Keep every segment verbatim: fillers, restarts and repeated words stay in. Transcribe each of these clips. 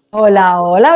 Hola, hola,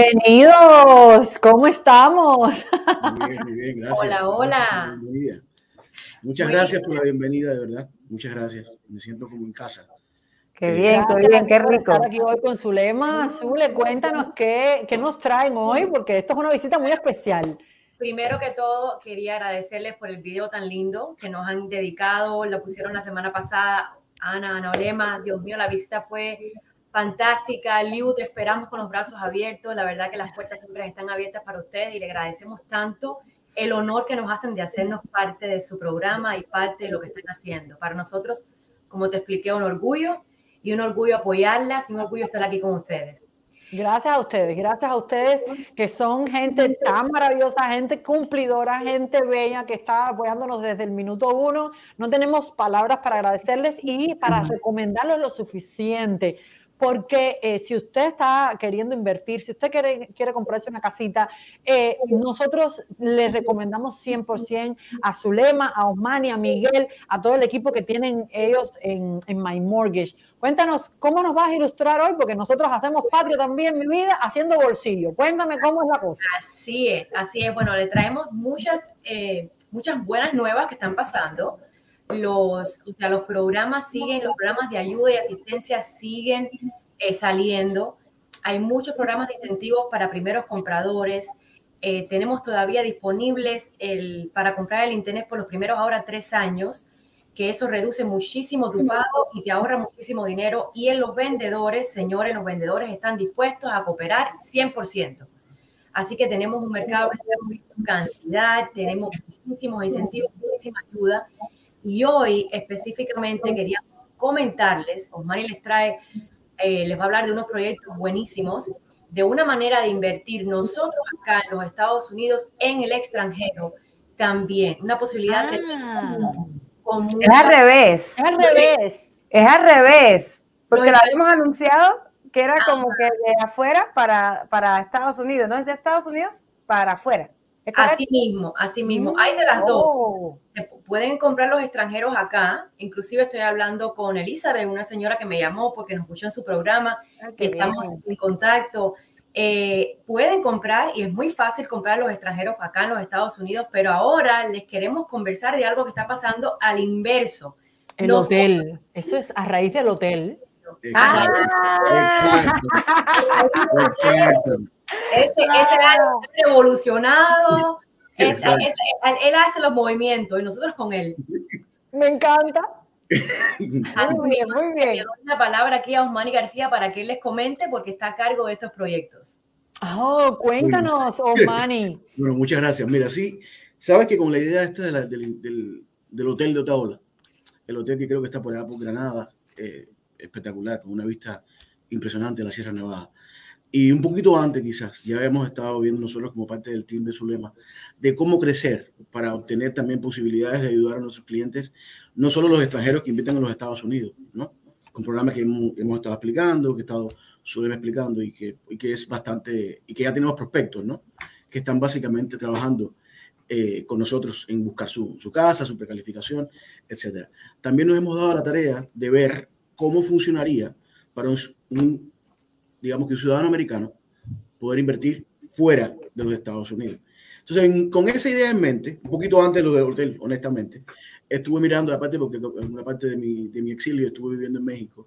bienvenidos. ¿Cómo estamos? Muy bien, muy bien, gracias. Hola, hola. Bienvenida. Muchas Muy gracias bien. por la bienvenida, de verdad. Muchas gracias. Me siento como en casa. Qué Eh, bien, qué Gracias bien, qué por estar rico. aquí hoy con Zulema. Zule, cuéntanos qué, qué nos traen hoy, porque esto es una visita muy especial. Primero que todo, quería agradecerles por el video tan lindo que nos han dedicado. Lo pusieron la semana pasada. Ana, Ana Olema, Dios mío, la visita fue fantástica. Liu, te esperamos con los brazos abiertos. La verdad que las puertas siempre están abiertas para ustedes y le agradecemos tanto el honor que nos hacen de hacernos parte de su programa y parte de lo que están haciendo. Para nosotros, como te expliqué, un orgullo y un orgullo apoyarlas y un orgullo estar aquí con ustedes. Gracias a ustedes, gracias a ustedes que son gente tan maravillosa, gente cumplidora, gente bella que está apoyándonos desde el minuto uno. No tenemos palabras para agradecerles y para recomendarles lo suficiente. Porque eh, si usted está queriendo invertir, si usted quiere, quiere comprarse una casita, eh, nosotros le recomendamos cien por ciento a Zulema, a Osmani, a Miguel, a todo el equipo que tienen ellos en, en My Mortgage. Cuéntanos cómo nos vas a ilustrar hoy, porque nosotros hacemos patria también, mi vida, haciendo bolsillo. Cuéntame cómo es la cosa. Así es, así es. Bueno, le traemos muchas, eh, muchas buenas nuevas que están pasando. Los, o sea, los programas siguen, los programas de ayuda y asistencia siguen eh, saliendo. Hay muchos programas de incentivos para primeros compradores. Eh, tenemos todavía disponibles el, para comprar el internet por los primeros ahora tres años, que eso reduce muchísimo tu pago y te ahorra muchísimo dinero. Y en los vendedores, señores, los vendedores están dispuestos a cooperar cien por ciento. Así que tenemos un mercado que se da cantidad, tenemos muchísimos incentivos, muchísima ayuda. Y hoy específicamente quería comentarles, Osmani les trae, eh, les va a hablar de unos proyectos buenísimos, de una manera de invertir nosotros acá en los Estados Unidos, en el extranjero también. Una posibilidad Ah, con es mucha... al revés. Es al revés. Es al revés. Porque Lo lo habíamos anunciado que era como que de afuera para, para Estados Unidos, ¿no? Es de Estados Unidos para afuera. ¿Es correcto? Así mismo, así mismo. Hay de las Oh. dos. Se pueden comprar los extranjeros acá. Inclusive estoy hablando con Elizabeth, una señora que me llamó porque nos escuchó en su programa. Ah, qué Estamos bien. en contacto. Eh, pueden comprar y es muy fácil comprar los extranjeros acá en los Estados Unidos, pero ahora les queremos conversar de algo que está pasando al inverso. El No hotel. Eso es a raíz del hotel. Exacto. Ah. Exacto. Exacto. Ese, ese algo revolucionado. Es- Exacto. es- él, él hace los movimientos y nosotros con él. Me encanta. Así Muy bien, mismo, muy le bien. doy la palabra aquí a Osmani García para que él les comente porque está a cargo de estos proyectos. Oh, cuéntanos, Osmani. Bueno, muchas gracias. Mira, sí, sabes que con la idea esta de la, del, del, del hotel de Otaola, el hotel que creo que está por allá por Granada, eh, espectacular, con una vista impresionante de la Sierra Nevada. Y un poquito antes quizás, ya habíamos estado viendo nosotros como parte del team de Zulema, de cómo crecer para obtener también posibilidades de ayudar a nuestros clientes, no solo los extranjeros que invierten en los Estados Unidos, ¿no? Con programas que hemos, hemos estado explicando, que he estado Zulema explicando y que, y que es bastante, y que ya tenemos prospectos, ¿no? Que están básicamente trabajando eh, con nosotros en buscar su, su casa, su precalificación, etcétera. También nos hemos dado la tarea de ver cómo funcionaría para un, un digamos que un ciudadano americano poder invertir fuera de los Estados Unidos. Entonces, en, con esa idea en mente, un poquito antes de lo del hotel, honestamente, estuve mirando, aparte porque en una parte de mi, de mi exilio estuve viviendo en México,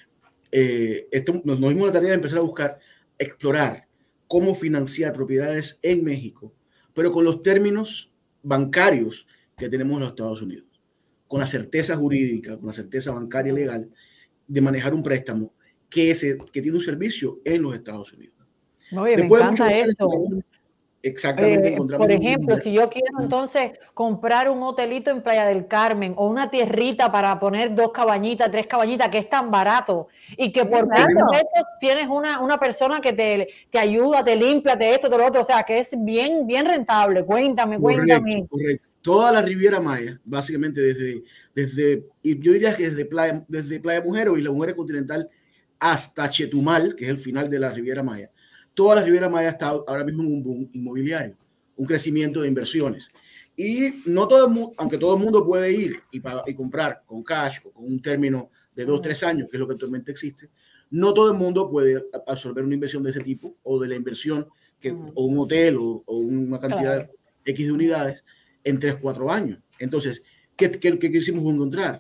eh, esto, nos, nos dimos la tarea de empezar a buscar, explorar cómo financiar propiedades en México, pero con los términos bancarios que tenemos en los Estados Unidos, con la certeza jurídica, con la certeza bancaria y legal de manejar un préstamo que, ese, que tiene un servicio en los Estados Unidos. Oye, Después me encanta eso. Exactamente. Eh, por ejemplo, si yo quiero entonces comprar un hotelito en Playa del Carmen o una tierrita para poner dos cabañitas, tres cabañitas, que es tan barato y que por Exacto. eso tienes una, una persona que te, te ayuda, te limpia, te esto, te lo otro, o sea, que es bien, bien rentable. Cuéntame, Correcto, cuéntame. correcto. Toda la Riviera Maya, básicamente desde, desde y yo diría que desde Playa, desde Playa Mujer o Isla Mujeres Continental hasta Chetumal, que es el final de la Riviera Maya, toda la Riviera Maya está ahora mismo en un boom inmobiliario, un crecimiento de inversiones. Y no todo el mundo, aunque todo el mundo puede ir y, y comprar con cash o con un término de dos, tres años, que es lo que actualmente existe, No todo el mundo puede absorber una inversión de ese tipo o de la inversión que, uh-huh. o un hotel o, o una cantidad claro. X de unidades en tres, cuatro años. Entonces, ¿qué, qué, qué quisimos encontrar?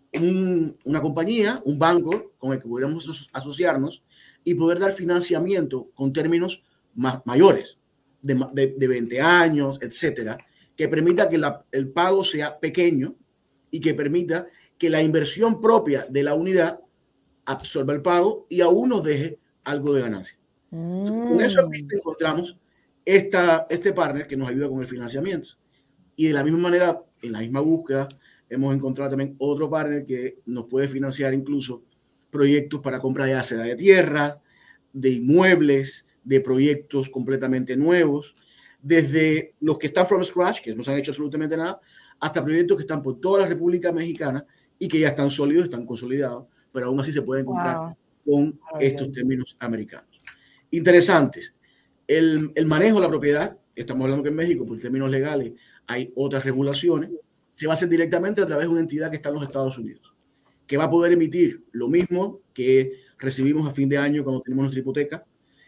Un, una compañía, un banco con el que pudiéramos asociarnos y poder dar financiamiento con términos más, mayores, de, de, de veinte años, etcétera, que permita que la, el pago sea pequeño y que permita que la inversión propia de la unidad absorba el pago y aún nos deje algo de ganancia. Mm. Con eso encontramos esta, este partner que nos ayuda con el financiamiento. Y de la misma manera, en la misma búsqueda, hemos encontrado también otro partner que nos puede financiar incluso proyectos para compra ya sea de tierra, de inmuebles, de proyectos completamente nuevos, desde los que están from scratch, que no se han hecho absolutamente nada, hasta proyectos que están por toda la República Mexicana y que ya están sólidos, están consolidados, pero aún así se pueden comprar wow. con estos términos americanos. Interesantes. El, el manejo de la propiedad, estamos hablando que en México, por términos legales, hay otras regulaciones, se va a hacer directamente a través de una entidad que está en los Estados Unidos, que va a poder emitir lo mismo que recibimos a fin de año cuando tenemos nuestra hipoteca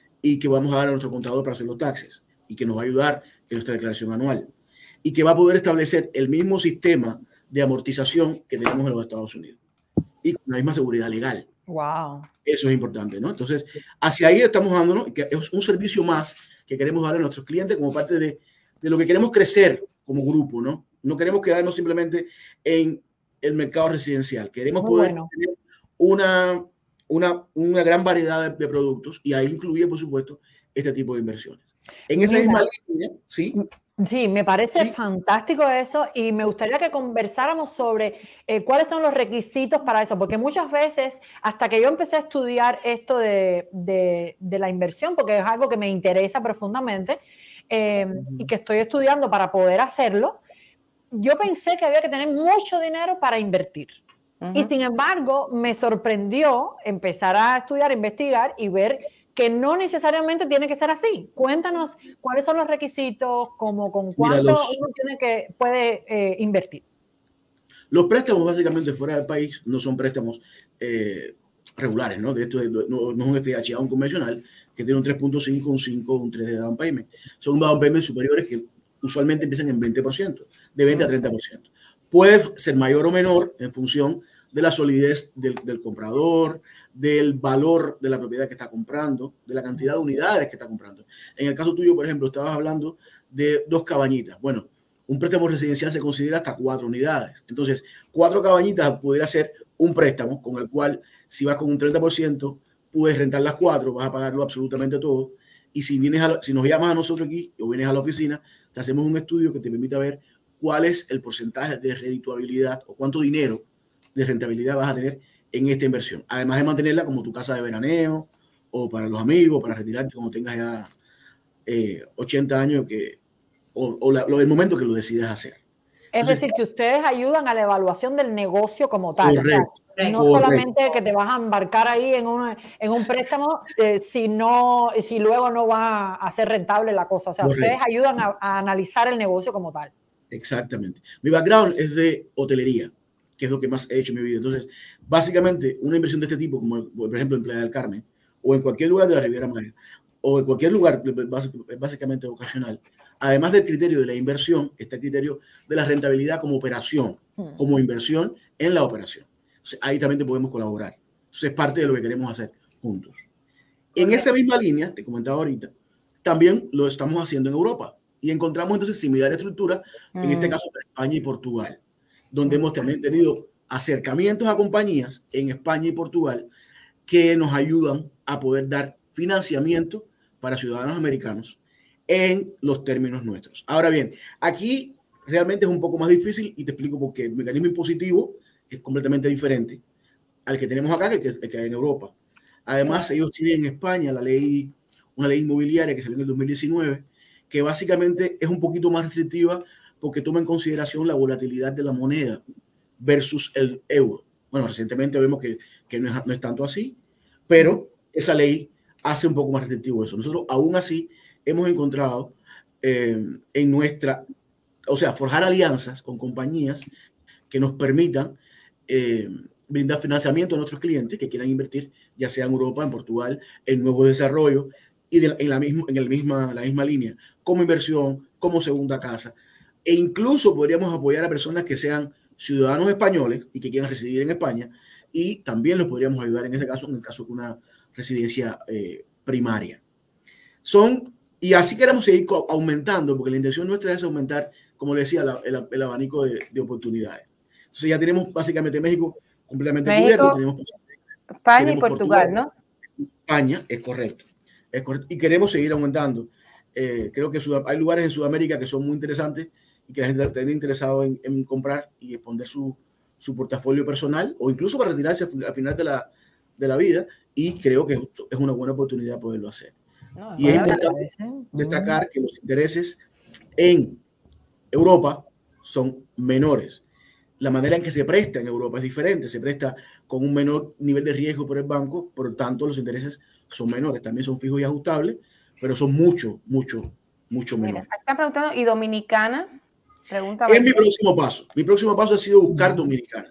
y que vamos a dar a nuestro contador para hacer los taxes y que nos va a ayudar en nuestra declaración anual y que va a poder establecer el mismo sistema de amortización que tenemos en los Estados Unidos y con la misma seguridad legal. Wow. Eso es importante, ¿no? Entonces, hacia ahí estamos dándonos, que es un servicio más que queremos dar a nuestros clientes como parte de, de lo que queremos crecer como grupo, ¿no? No queremos quedarnos simplemente en el mercado residencial. Queremos Muy poder bueno. tener una, una, una gran variedad de, de productos y ahí incluye, por supuesto, este tipo de inversiones. En esa Mira, misma línea, ¿sí? Sí, me parece ¿Sí? fantástico eso y me gustaría que conversáramos sobre eh, cuáles son los requisitos para eso, porque muchas veces, hasta que yo empecé a estudiar esto de, de, de la inversión, porque es algo que me interesa profundamente eh, uh-huh. y que estoy estudiando para poder hacerlo, yo pensé que había que tener mucho dinero para invertir. Uh-huh. Y sin embargo, me sorprendió empezar a estudiar, investigar y ver que no necesariamente tiene que ser así. Cuéntanos cuáles son los requisitos, como con cuánto Mira, los, uno tiene que, puede eh, invertir. Los préstamos básicamente fuera del país no son préstamos eh, regulares, ¿no? De esto de, no, no es un F H A, un convencional que tiene un tres punto cinco, un cinco, un tres de down payment. Son down payment superiores que usualmente empiezan en veinte por ciento, de veinte a treinta por ciento. Puede ser mayor o menor en función de la solidez del, del comprador, del valor de la propiedad que está comprando, de la cantidad de unidades que está comprando. En el caso tuyo, por ejemplo, estabas hablando de dos cabañitas. Bueno, un préstamo residencial se considera hasta cuatro unidades. Entonces, cuatro cabañitas pudiera ser un préstamo con el cual, si vas con un treinta por ciento, puedes rentar las cuatro, vas a pagarlo absolutamente todo. Y si, vienes a, si nos llamas a nosotros aquí o vienes a la oficina, te hacemos un estudio que te permita ver cuál es el porcentaje de redituabilidad o cuánto dinero de rentabilidad vas a tener en esta inversión. Además de mantenerla como tu casa de veraneo o para los amigos, para retirarte cuando tengas ya eh, ochenta años que, o, o la, lo del momento que lo decidas hacer. Es Entonces, decir, que ustedes ayudan a la evaluación del negocio como tal. Correcto. O sea, no correcto. solamente que te vas a embarcar ahí en un, en un préstamo, eh, si, no, si luego no va a ser rentable la cosa. O sea, correcto. Ustedes ayudan a, a analizar el negocio como tal. Exactamente. Mi background es de hotelería, que es lo que más he hecho en mi vida. Entonces, básicamente, una inversión de este tipo, como por ejemplo en Playa del Carmen, o en cualquier lugar de la Riviera Maya, o en cualquier lugar básicamente ocasional, además del criterio de la inversión, está el criterio de la rentabilidad como operación, hmm. como inversión en la operación. Entonces, ahí también te podemos colaborar. Entonces, es parte de lo que queremos hacer juntos. En esa misma línea, te comentaba ahorita, también lo estamos haciendo en Europa. Y encontramos entonces similar estructura, hmm. en este caso, España y Portugal, donde hemos también tenido acercamientos a compañías en España y Portugal que nos ayudan a poder dar financiamiento para ciudadanos americanos en los términos nuestros. Ahora bien, aquí realmente es un poco más difícil y te explico por qué. El mecanismo impositivo es completamente diferente al que tenemos acá que, que, que hay en Europa. Además, ellos tienen en España la ley, una ley inmobiliaria que salió en el dos mil diecinueve, que básicamente es un poquito más restrictiva porque toma en consideración la volatilidad de la moneda versus el euro. Bueno, recientemente vemos que, que no, es, no es tanto así, pero esa ley hace un poco más restrictivo eso. Nosotros, aún así, hemos encontrado eh, en nuestra, o sea, forjar alianzas con compañías que nos permitan eh, brindar financiamiento a nuestros clientes que quieran invertir, ya sea en Europa, en Portugal, en nuevo desarrollo y de, en, la misma, en el misma, la misma línea, como inversión, como segunda casa. E incluso podríamos apoyar a personas que sean ciudadanos españoles y que quieran residir en España, y también los podríamos ayudar en ese caso, en el caso de una residencia eh, primaria. Son, y así queremos seguir aumentando, porque la intención nuestra es aumentar, como le decía, la, el, el abanico de, de oportunidades. Entonces ya tenemos básicamente México completamente México, cubierto. Tenemos, España tenemos y Portugal, Portugal, ¿no? España, es correcto, es correcto. Y queremos seguir aumentando. Eh, creo que Sud hay lugares en Sudamérica que son muy interesantes y que la gente está interesado en, en comprar y exponer su, su portafolio personal o incluso para retirarse al final de la, de la vida, y creo que es una buena oportunidad poderlo hacer. No, y es importante destacar que los intereses en Europa son menores. La manera en que se presta en Europa es diferente, se presta con un menor nivel de riesgo por el banco, por lo tanto los intereses son menores, también son fijos y ajustables, pero son mucho, mucho, mucho menores. Mira, están preguntando, ¿y Dominicana? Pregunta es mi próximo paso. Mi próximo paso ha sido buscar Dominicana.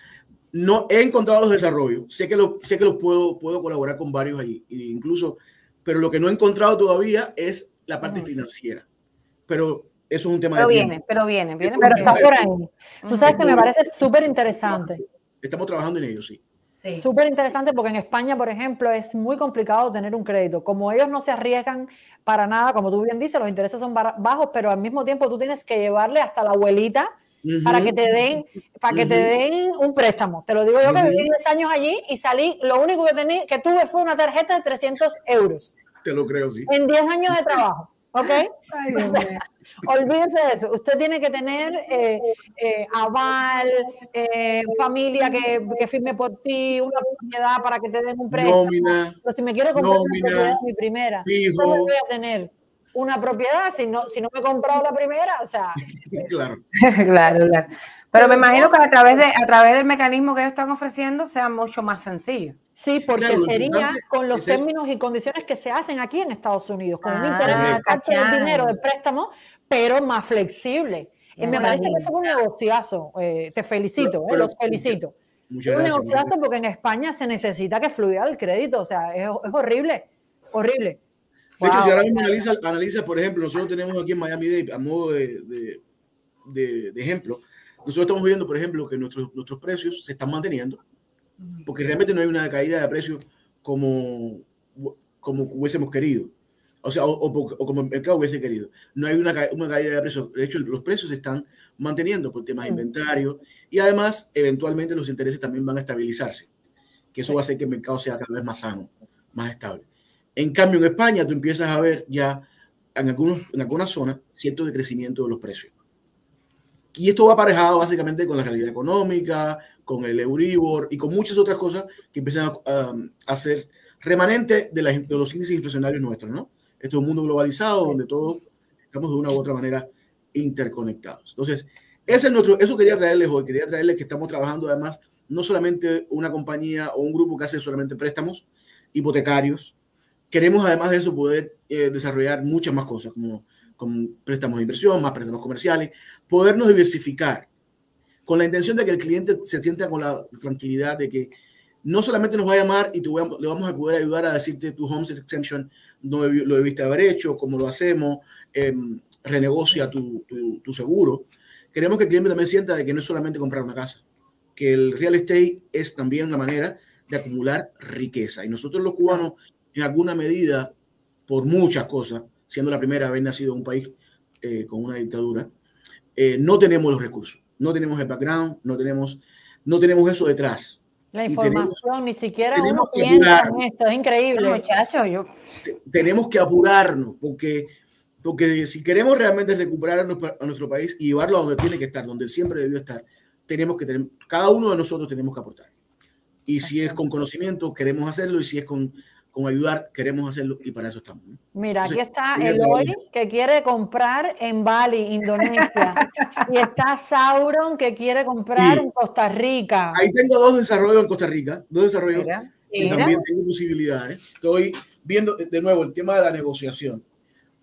No he encontrado los desarrollos, sé que, lo, sé que los puedo, puedo colaborar con varios allí, e incluso, pero lo que no he encontrado todavía es la parte uh-huh. financiera. Pero eso es un tema pero de viene, tiempo. Pero viene, viene. Pero está por ahí. Tú sabes que me parece súper interesante. Estamos trabajando en ello, sí. Sí. Súper interesante porque en España, por ejemplo, es muy complicado tener un crédito. Como ellos no se arriesgan para nada, como tú bien dices, los intereses son bajos, pero al mismo tiempo tú tienes que llevarle hasta la abuelita uh-huh. para que te den, para uh-huh. que te den un préstamo. Te lo digo yo, uh-huh. que viví diez años allí y salí, lo único que, tenía, que tuve fue una tarjeta de trescientos euros. Te lo creo, sí. En diez años de trabajo, ¿ok? Ay, o sea, olvídense de eso. Usted tiene que tener eh, eh, aval, eh, familia que, que firme por ti, una propiedad para que te den un préstamo. Nómina, pero si me quiero comprar nómina, una propiedad, mi primera, fijo. ¿cómo voy a tener una propiedad si no, si no me he comprado la primera? O sea, claro. claro, claro. Pero me imagino que a través, de, a través del mecanismo que ellos están ofreciendo sea mucho más sencillo. Sí, porque claro, sería con los términos y condiciones que se hacen aquí en Estados Unidos, con ah, un interés alto del dinero del préstamo, pero más flexible. Y me parece que eso es un negociazo. Eh, te felicito, eh, los felicito. Muchas es un gracias, negociazo porque en España se necesita que fluya el crédito. O sea, es, es horrible, horrible. De Wow. hecho, si ahora mismo analiza, analiza, por ejemplo, nosotros tenemos aquí en Miami-Dade, a modo de, de, de, de ejemplo, nosotros estamos viendo, por ejemplo, que nuestros, nuestros precios se están manteniendo, porque realmente no hay una caída de precios como, como hubiésemos querido, o sea, o, o, o como el mercado hubiese querido. No hay una, una caída de precios. De hecho, los precios se están manteniendo por temas de inventario, y además, eventualmente, los intereses también van a estabilizarse, que eso va a hacer que el mercado sea cada vez más sano, más estable. En cambio, en España, tú empiezas a ver ya en, algunos, en algunas zonas cierto decrecimiento de los precios. Y esto va aparejado básicamente con la realidad económica, con el Euribor y con muchas otras cosas que empiezan a, um, a ser remanente de, la, de los índices inflacionarios nuestros, ¿no? Esto es un mundo globalizado donde todos estamos de una u otra manera interconectados. Entonces, ese es nuestro, eso quería traerles hoy. Quería traerles que estamos trabajando además no solamente una compañía o un grupo que hace solamente préstamos hipotecarios. Queremos además de eso poder eh, desarrollar muchas más cosas como, como préstamos de inversión, más préstamos comerciales, podernos diversificar con la intención de que el cliente se sienta con la tranquilidad de que no solamente nos va a llamar y te voy a, le vamos a poder ayudar a decirte tu home exemption no lo debiste haber hecho, cómo lo hacemos, eh, renegocia tu, tu, tu seguro. Queremos que el cliente también sienta de que no es solamente comprar una casa, que el real estate es también una manera de acumular riqueza. Y nosotros los cubanos, en alguna medida, por muchas cosas, siendo la primera haber nacido en un país eh, con una dictadura, eh, no tenemos los recursos, no tenemos el background, no tenemos, no tenemos eso detrás. La información, tenemos, ni siquiera uno piensa en esto, es increíble. Muchacho, yo... Tenemos que apurarnos, porque, porque si queremos realmente recuperar a nuestro, a nuestro país y llevarlo a donde tiene que estar, donde siempre debió estar, tenemos que tener, cada uno de nosotros tenemos que aportar. Y si es con conocimiento, queremos hacerlo, y si es con, con ayudar, queremos hacerlo, y para eso estamos, ¿no? Mira, entonces, aquí está Eloy, que quiere comprar en Bali, Indonesia, y está Sauron, que quiere comprar sí. en Costa Rica. Ahí tengo dos desarrollos en Costa Rica, dos desarrollos, y también tengo posibilidades. Estoy viendo de nuevo el tema de la negociación.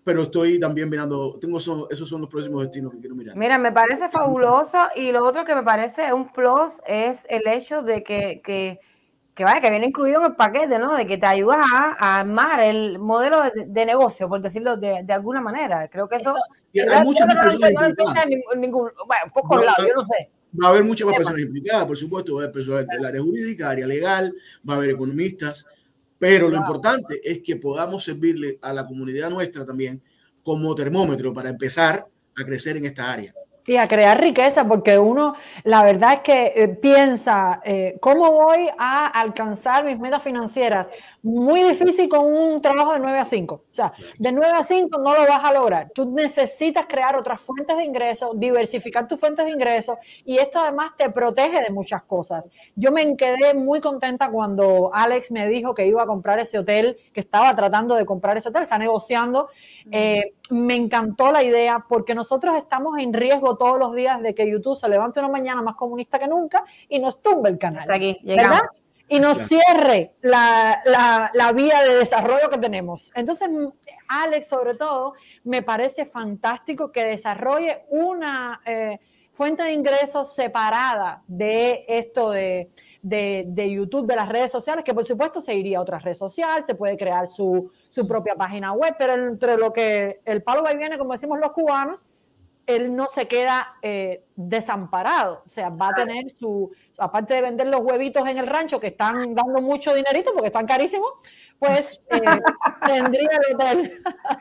pero estoy también mirando, tengo esos, esos son los próximos destinos que quiero mirar. Mira, me parece fabuloso y lo otro que me parece un plus es el hecho de que, que, que, vaya, que viene incluido en el paquete, ¿no? De que te ayudas a, a armar el modelo de, de negocio, por decirlo de, de alguna manera. Creo que eso... eso hay muchas más personas no implicadas. En ningún, bueno, un poco al lado, yo no sé. Va a haber muchas más personas implicadas, por supuesto, va a haber personas del área jurídica, área legal, va a haber economistas, pero lo wow. importante es que podamos servirle a la comunidad nuestra también como termómetro para empezar a crecer en esta área. Y a crear riqueza, porque uno, la verdad es que eh, piensa, eh, ¿cómo voy a alcanzar mis metas financieras? Muy difícil con un trabajo de nueve a cinco. O sea, de nueve a cinco no lo vas a lograr. Tú necesitas crear otras fuentes de ingresos, diversificar tus fuentes de ingresos, y esto además te protege de muchas cosas. Yo me quedé muy contenta cuando Alex me dijo que iba a comprar ese hotel, que estaba tratando de comprar ese hotel, está negociando. Eh, me encantó la idea, porque nosotros estamos en riesgo todos los días de que YouTube se levante una mañana más comunista que nunca y nos tumbe el canal. Hasta aquí, ¿verdad? Y nos cierre la, la, la vía de desarrollo que tenemos. Entonces, Alex, sobre todo, me parece fantástico que desarrolle una eh, fuente de ingresos separada de esto de, de, de YouTube, de las redes sociales, que por supuesto se iría a otras redes sociales, se puede crear su, su propia página web, pero entre lo que el palo va y viene, como decimos los cubanos, él no se queda eh, desamparado, o sea, va a tener su, aparte de vender los huevitos en el rancho, que están dando mucho dinerito porque están carísimos, pues eh, tendría el hotel.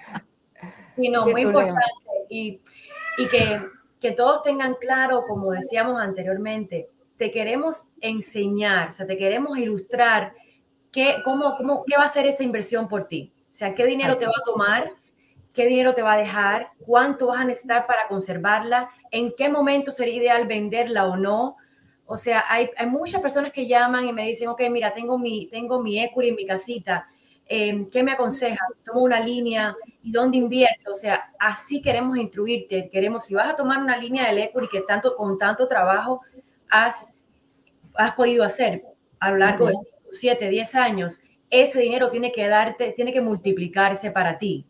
Sí, no, muy importante. Y, y que, que todos tengan claro, como decíamos anteriormente, te queremos enseñar, o sea, te queremos ilustrar qué, cómo, cómo, qué va a ser esa inversión por ti. O sea, qué dinero te va a tomar, qué dinero te va a dejar, cuánto vas a necesitar para conservarla, en qué momento sería ideal venderla o no. O sea, hay, hay muchas personas que llaman y me dicen, ok, mira, tengo mi, tengo mi equity en mi casita, eh, ¿qué me aconsejas? ¿Tomo una línea? ¿Y dónde invierto? O sea, así queremos instruirte. Queremos, si vas a tomar una línea del equity que tanto, con tanto trabajo has, has podido hacer a lo largo de siete, diez años, ese dinero tiene que darte, tiene que multiplicarse para ti.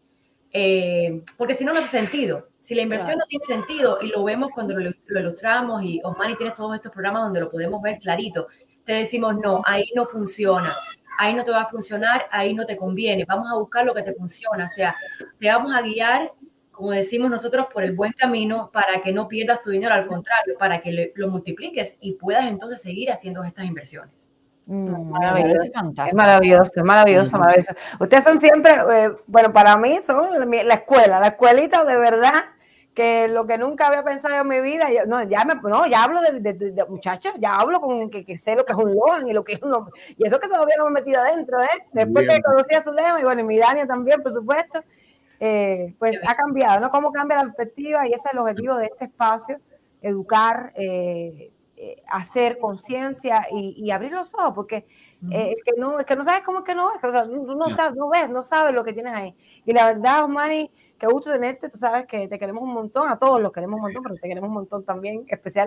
Eh, porque si no, no hace sentido. Si la inversión claro. no tiene sentido, y lo vemos cuando lo, lo ilustramos, y Osmani tiene todos estos programas donde lo podemos ver clarito, te decimos, no, ahí no funciona, ahí no te va a funcionar, ahí no te conviene, vamos a buscar lo que te funciona. O sea, te vamos a guiar, como decimos nosotros, por el buen camino para que no pierdas tu dinero, al contrario, para que le, lo multipliques y puedas entonces seguir haciendo estas inversiones. Mm, maravilloso, es maravilloso, es maravilloso, maravilloso. Ustedes son siempre, eh, bueno, para mí son la escuela, la escuelita de verdad, que lo que nunca había pensado en mi vida, yo, no, ya me, no, ya hablo de, de, de, de muchachos, ya hablo con que, que sé lo que es un Logan y lo que es un, y eso que todavía no me he metido adentro, ¿eh? Después Bien. que conocí a Zulema y bueno, y mi Dania también, por supuesto, eh, pues Bien. ha cambiado, ¿no? Cómo cambia la perspectiva, y ese es el objetivo de este espacio, educar, eh, hacer conciencia y, y abrir los ojos, porque eh, es, que no, es que no sabes cómo es que no es, que, o sea, no, no, no ves, no sabes lo que tienes ahí. Y la verdad, Osmani, qué gusto tenerte, tú sabes que te queremos un montón, a todos los queremos un montón, pero te queremos un montón también, especial.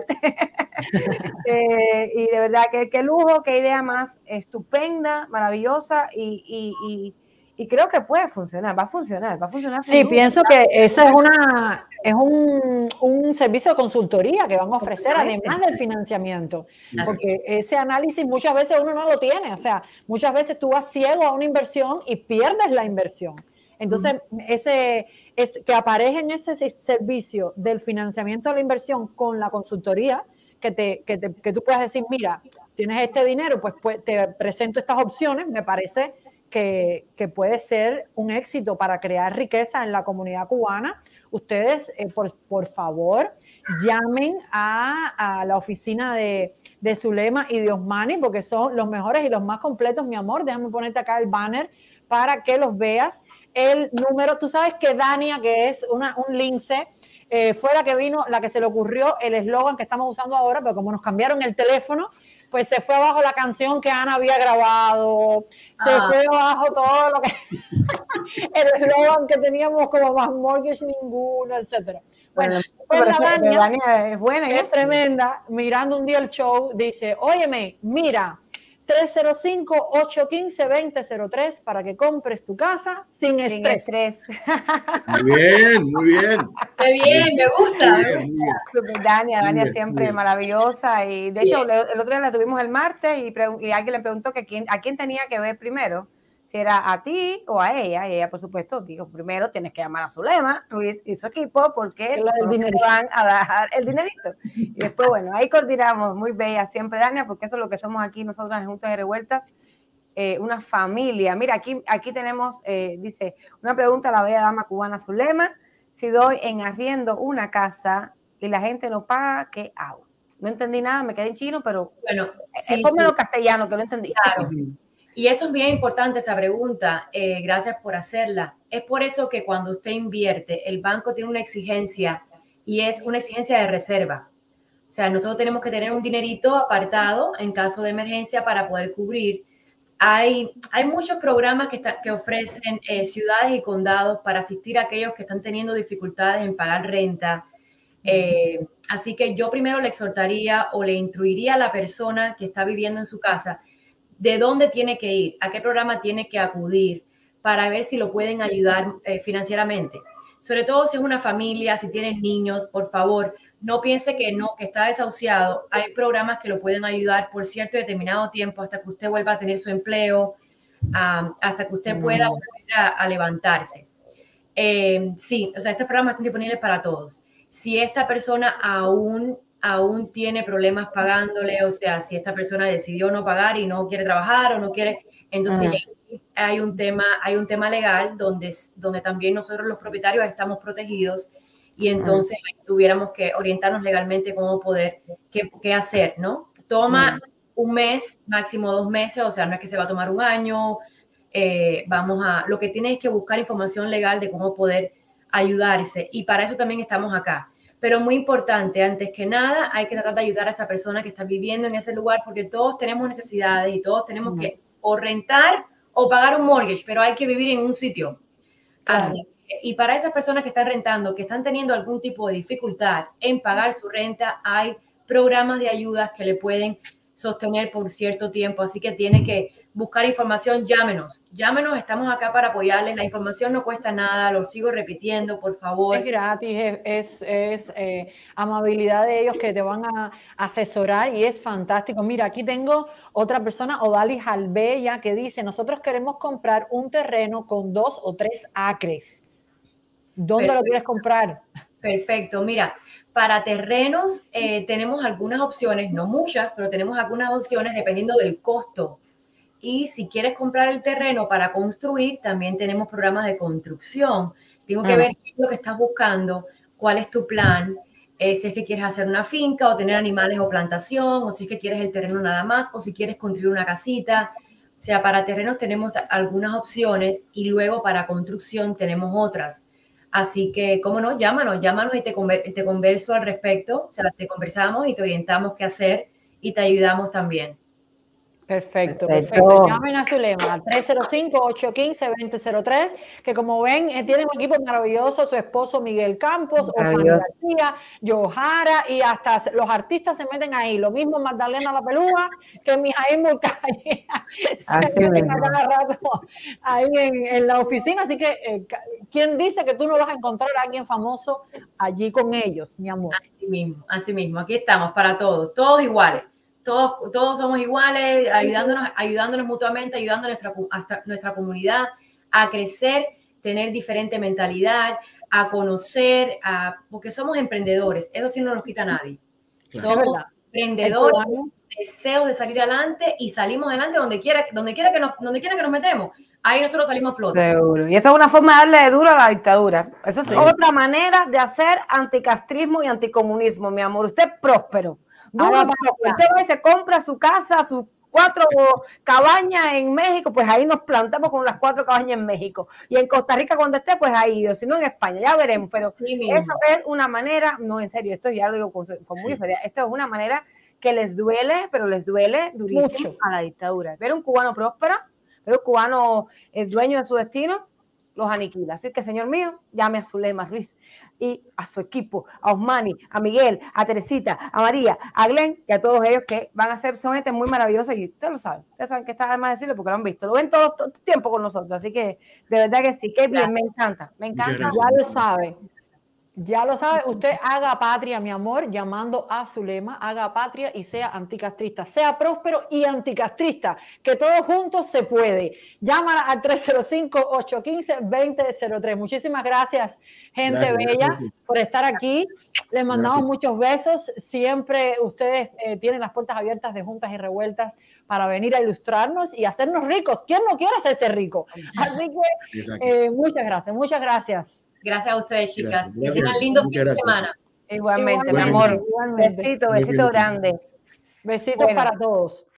eh, y de verdad, qué, qué lujo, qué idea más estupenda, maravillosa, y, y, y Y creo que puede funcionar, va a funcionar, va a funcionar. Sí, pienso que ese es, una, es un, un servicio de consultoría que van a ofrecer, además del financiamiento. Porque ese análisis muchas veces uno no lo tiene. O sea, muchas veces tú vas ciego a una inversión y pierdes la inversión. Entonces, uh-huh. ese, es, que aparezca en ese servicio del financiamiento de la inversión con la consultoría, que, te, que, te, que tú puedas decir, mira, tienes este dinero, pues, pues te presento estas opciones, me parece... Que, que puede ser un éxito para crear riqueza en la comunidad cubana. Ustedes, eh, por, por favor, llamen a, a la oficina de, de Zulema y de Osmani, porque son los mejores y los más completos, mi amor. Déjame ponerte acá el banner para que los veas. El número, tú sabes que Dania, que es una, un lince, eh, fue la que vino, la que se le ocurrió el eslogan que estamos usando ahora, pero como nos cambiaron el teléfono, pues se fue abajo la canción que Ana había grabado, se ah. fue abajo todo lo que... el eslogan que teníamos como más mortgage ninguno, etcétera. Bueno, pues la Dania, Dania es buena, es tremenda, mirando un día el show, dice, óyeme, mira, tres cero cinco, ocho uno cinco, dos cero cero tres para que compres tu casa sin, sin estrés. estrés. Muy bien, muy bien. Qué bien, me gusta. Muy bien, muy bien. Dania, Dania bien, siempre maravillosa. Y de hecho, bien. el otro día la tuvimos el martes y, y alguien le preguntó que quién, a quién tenía que ver primero. Si era a ti o a ella, y ella, por supuesto, dijo, primero tienes que llamar a Zulema, Luis y su equipo, porque son los que van a dar el dinerito. Y después, bueno, ahí coordinamos, muy bella siempre, Dania, porque eso es lo que somos aquí nosotros en Juntas de Revueltas, eh, una familia. Mira, aquí, aquí tenemos, eh, dice, una pregunta a la bella dama cubana Zulema, si doy en arriendo una casa y la gente no paga, ¿qué hago? No entendí nada, me quedé en chino, pero bueno, sí, es ponmelo sí. castellano, que lo entendí. Claro. Y eso es bien importante, esa pregunta. Eh, gracias por hacerla. Es por eso que cuando usted invierte, el banco tiene una exigencia y es una exigencia de reserva. O sea, nosotros tenemos que tener un dinerito apartado en caso de emergencia para poder cubrir. Hay, hay muchos programas que, está, que ofrecen eh, ciudades y condados para asistir a aquellos que están teniendo dificultades en pagar renta. Eh, así que yo primero le exhortaría o le instruiría a la persona que está viviendo en su casa de dónde tiene que ir, a qué programa tiene que acudir para ver si lo pueden ayudar eh, financieramente. Sobre todo si es una familia, si tienen niños, por favor, no piense que no, que está desahuciado. Hay programas que lo pueden ayudar por cierto determinado tiempo hasta que usted vuelva a tener su empleo, um, hasta que usted pueda volver a, a levantarse. Eh, sí, o sea, estos programas están disponibles para todos. Si esta persona aún aún tiene problemas pagándole, o sea, si esta persona decidió no pagar y no quiere trabajar o no quiere, entonces uh-huh. hay un tema, hay un tema legal donde, donde también nosotros los propietarios estamos protegidos y entonces uh-huh. tuviéramos que orientarnos legalmente cómo poder, qué, qué hacer, ¿no? Toma uh-huh. un mes, máximo dos meses, o sea, no es que se va a tomar un año, eh, vamos a, lo que tiene es que buscar información legal de cómo poder ayudarse y para eso también estamos acá. Pero muy importante, antes que nada, hay que tratar de ayudar a esa persona que está viviendo en ese lugar porque todos tenemos necesidades y todos tenemos uh-huh. que o rentar o pagar un mortgage, pero hay que vivir en un sitio. Claro. Así que, y para esas personas que están rentando, que están teniendo algún tipo de dificultad en pagar su renta, hay programas de ayudas que le pueden sostener por cierto tiempo. Así que tiene que buscar información, llámenos. Llámenos, estamos acá para apoyarles. La información no cuesta nada, lo sigo repitiendo, por favor. Es gratis, es, es, es eh, amabilidad de ellos que te van a asesorar y es fantástico. Mira, aquí tengo otra persona, Odalis Albella, que dice, nosotros queremos comprar un terreno con dos o tres acres. ¿Dónde Perfecto. Lo quieres comprar? Perfecto, mira, para terrenos eh, tenemos algunas opciones, no muchas, pero tenemos algunas opciones dependiendo del costo. Y si quieres comprar el terreno para construir, también tenemos programas de construcción. Tengo que ah. ver qué es lo que estás buscando, cuál es tu plan, eh, si es que quieres hacer una finca o tener animales o plantación, o si es que quieres el terreno nada más, o si quieres construir una casita. O sea, para terrenos tenemos algunas opciones y luego para construcción tenemos otras. Así que, cómo no, llámanos, llámanos y te, conver te converso al respecto. O sea, te conversamos y te orientamos qué hacer y te ayudamos también. Perfecto, perfecto, perfecto. Llamen a Zulema al tres cero cinco, ocho uno cinco, dos cero cero tres, que como ven, eh, tiene un equipo maravilloso, su esposo Miguel Campos, Osman García, Johara, y hasta los artistas se meten ahí. Lo mismo Magdalena La Pelúa que Mijaíl Mulcahy. Se meten a cada rato ahí en, en la oficina. Así que, eh, ¿quién dice que tú no vas a encontrar a alguien famoso allí con ellos, mi amor? Así mismo, así mismo. Aquí estamos para todos, todos iguales. Todos, todos somos iguales, ayudándonos, ayudándonos mutuamente, ayudando a nuestra, a nuestra comunidad a crecer, tener diferente mentalidad, a conocer, a, porque somos emprendedores. Eso sí no nos quita a nadie. Claro. Somos emprendedores, deseos de salir adelante y salimos adelante donde quiera, donde quiera que nos, donde quiera que nos metemos. Ahí nosotros salimos a flote. Seguro. Y esa es una forma de darle duro a la dictadura. Esa es sí. otra manera de hacer anticastrismo y anticomunismo, mi amor. Usted es próspero. Ahora, usted va y se compra su casa, sus cuatro cabañas en México, pues ahí nos plantamos con las cuatro cabañas en México. Y en Costa Rica cuando esté, pues ahí, si no en España, ya veremos. Pero sí, eso es una manera, no, en serio, esto ya lo digo con, con muy sí. seria, esto es una manera que les duele, pero les duele durísimo Mucho. a la dictadura. Ver un cubano próspero, ver un cubano eh, dueño de su destino, los aniquila. Así que, señor mío, llame a Zulema Ruiz y a su equipo, a Osmani, a Miguel, a Teresita, a María, a Glenn y a todos ellos que van a ser, son gente muy maravillosa y ustedes lo saben, ustedes saben que está además decirlo porque lo han visto, lo ven todo, todo el tiempo con nosotros, así que de verdad que sí, que bien, me encanta, me encanta. Ya lo sabe. Ya lo sabe, usted haga patria, mi amor, llamando a Zulema, haga patria y sea anticastrista, sea próspero y anticastrista, que todos juntos se puede. Llámala al tres cero cinco, ocho uno cinco, dos cero cero tres. Muchísimas gracias, gente gracias, bella, gracias por estar aquí. Les mandamos gracias. Muchos besos. Siempre ustedes eh, tienen las puertas abiertas de Juntas y Revueltas para venir a ilustrarnos y hacernos ricos. ¿Quién no quiere hacerse rico? Así que eh, muchas gracias, muchas gracias. Gracias a ustedes, chicas. Que tengan lindo fin de semana. Igualmente, Igualmente, mi amor. Igualmente. Besito, besito grande. Besitos bueno. para todos.